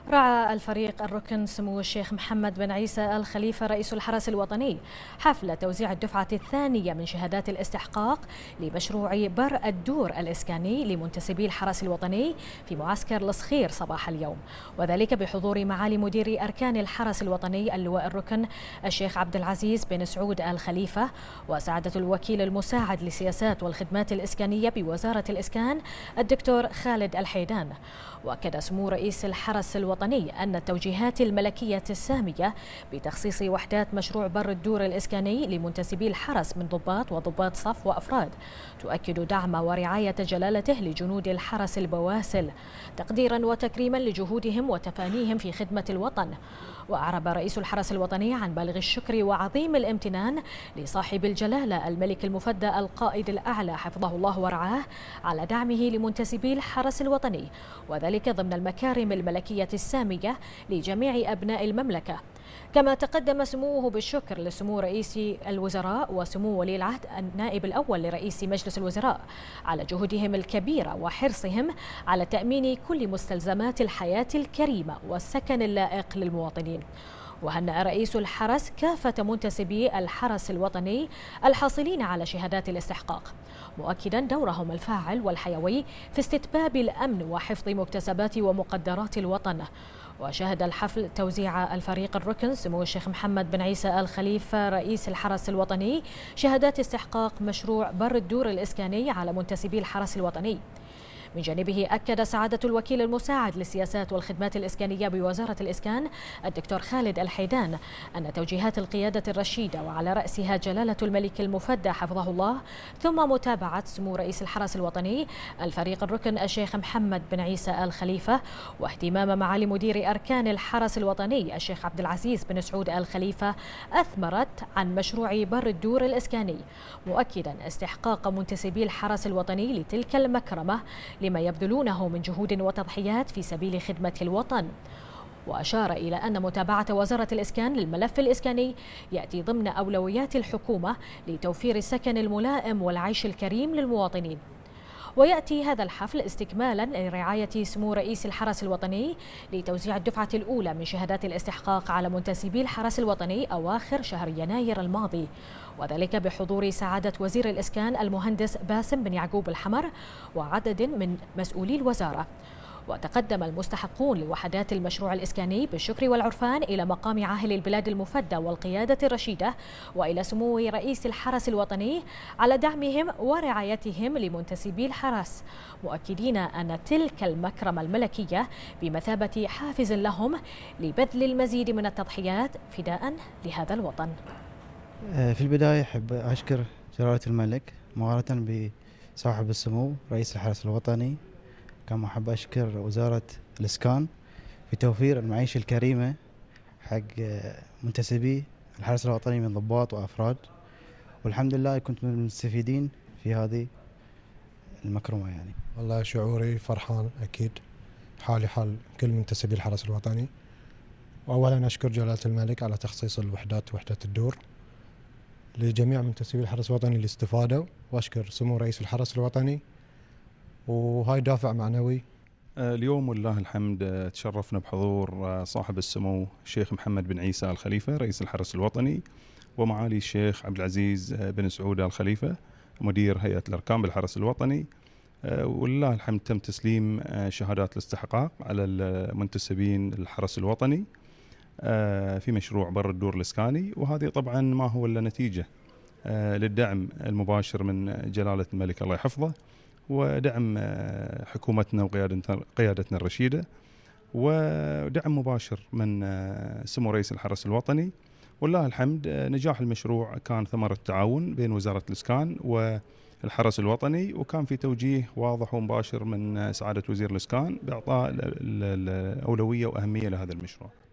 رعى الفريق الركن سمو الشيخ محمد بن عيسى آل خليفة رئيس الحرس الوطني حفل توزيع الدفعة الثانية من شهادات الاستحقاق لمشروع بر الدور الإسكاني لمنتسبي الحرس الوطني في معسكر الصخير صباح اليوم، وذلك بحضور معالي مدير أركان الحرس الوطني اللواء الركن الشيخ عبد العزيز بن سعود آل خليفة وسعادة الوكيل المساعد للسياسات والخدمات الإسكانية بوزارة الإسكان الدكتور خالد الحيدان. وأكد سمو رئيس الحرس الوطني أن التوجيهات الملكية السامية بتخصيص وحدات مشروع بر الدور الإسكاني لمنتسبي الحرس من ضباط وضباط صف وأفراد تؤكد دعم ورعاية جلالته لجنود الحرس البواسل تقديرا وتكريما لجهودهم وتفانيهم في خدمة الوطن. وأعرب رئيس الحرس الوطني عن بالغ الشكر وعظيم الامتنان لصاحب الجلالة الملك المفدى القائد الأعلى حفظه الله ورعاه على دعمه لمنتسبي الحرس الوطني، وذلك ضمن المكارم الملكية السامية لجميع أبناء المملكة. كما تقدم سموه بالشكر لسمو رئيس الوزراء وسمو ولي العهد النائب الأول لرئيس مجلس الوزراء على جهودهم الكبيرة وحرصهم على تأمين كل مستلزمات الحياة الكريمة والسكن اللائق للمواطنين. وهنأ رئيس الحرس كافة منتسبي الحرس الوطني الحاصلين على شهادات الاستحقاق، مؤكدا دورهم الفاعل والحيوي في استتباب الأمن وحفظ مكتسبات ومقدرات الوطن. وشهد الحفل توزيع الفريق الركن سمو الشيخ محمد بن عيسى آل خليفة رئيس الحرس الوطني شهادات استحقاق مشروع بر الدور الإسكاني على منتسبي الحرس الوطني. من جانبه أكد سعادة الوكيل المساعد للسياسات والخدمات الإسكانية بوزارة الإسكان الدكتور خالد الحيدان أن توجيهات القيادة الرشيدة وعلى رأسها جلالة الملك المفدى حفظه الله ثم متابعة سمو رئيس الحرس الوطني الفريق الركن الشيخ محمد بن عيسى آل خليفة واهتمام معالي مدير أركان الحرس الوطني الشيخ عبد العزيز بن سعود آل خليفة أثمرت عن مشروع بر الدور الإسكاني، مؤكدا استحقاق منتسبي الحرس الوطني لتلك المكرمة لما يبذلونه من جهود وتضحيات في سبيل خدمة الوطن. وأشار إلى أن متابعة وزارة الإسكان للملف الإسكاني يأتي ضمن أولويات الحكومة لتوفير السكن الملائم والعيش الكريم للمواطنين. ويأتي هذا الحفل استكمالا لرعاية سمو رئيس الحرس الوطني لتوزيع الدفعة الأولى من شهادات الاستحقاق على منتسبي الحرس الوطني أواخر شهر يناير الماضي، وذلك بحضور سعادة وزير الإسكان المهندس باسم بن يعقوب الحمر وعدد من مسؤولي الوزارة. وتقدم المستحقون لوحدات المشروع الإسكاني بالشكر والعرفان إلى مقام عاهل البلاد المفدى والقيادة الرشيدة وإلى سمو رئيس الحرس الوطني على دعمهم ورعايتهم لمنتسبي الحرس، مؤكدين أن تلك المكرمة الملكية بمثابة حافز لهم لبذل المزيد من التضحيات فداء لهذا الوطن. في البداية أحب أشكر جلالة الملك مقارنة بصاحب السمو رئيس الحرس الوطني. كما أحب أشكر وزارة الإسكان في توفير المعيشة الكريمة حق منتسبي الحرس الوطني من ضباط وأفراد، والحمد لله كنت من المستفيدين في هذه المكرمة. يعني والله شعوري فرحان أكيد، حالي حال كل منتسبي الحرس الوطني. وأولا أشكر جلالة الملك على تخصيص الوحدات وحدة الدور لجميع منتسبي الحرس الوطني اللي استفادوا، وأشكر سمو رئيس الحرس الوطني، وهاي دافع معنوي. اليوم ولله الحمد تشرفنا بحضور صاحب السمو الشيخ محمد بن عيسى آل خليفة رئيس الحرس الوطني ومعالي الشيخ عبد العزيز بن سعود آل خليفة مدير هيئة الأركان بالحرس الوطني. ولله الحمد تم تسليم شهادات الاستحقاق على المنتسبين الحرس الوطني في مشروع بر الدور الإسكاني، وهذه طبعا ما هو إلا نتيجة للدعم المباشر من جلالة الملك الله يحفظه، ودعم حكومتنا وقيادتنا الرشيدة، ودعم مباشر من سمو رئيس الحرس الوطني. والله الحمد نجاح المشروع كان ثمرة تعاون بين وزارة الإسكان والحرس الوطني، وكان في توجيه واضح ومباشر من سعادة وزير الإسكان بإعطاء الأولوية وأهمية لهذا المشروع.